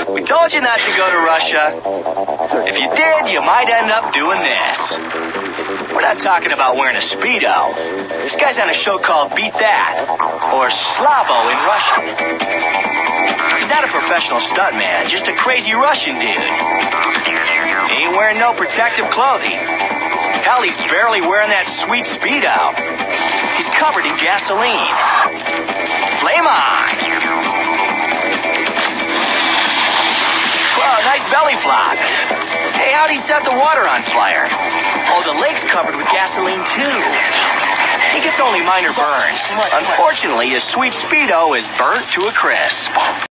We told you not to go to Russia. If you did, you might end up doing this. We're not talking about wearing a Speedo. This guy's on a show called Beat That, or Slavo in Russian. He's not a professional stuntman, just a crazy Russian dude. He ain't wearing no protective clothing. Hell, he's barely wearing that sweet Speedo. He's covered in gasoline. Flame on! Whoa, nice belly flop. Hey, how'd he set the water on fire? Oh, the lake's covered with gasoline, too. He gets only minor burns. Unfortunately, his sweet Speedo is burnt to a crisp.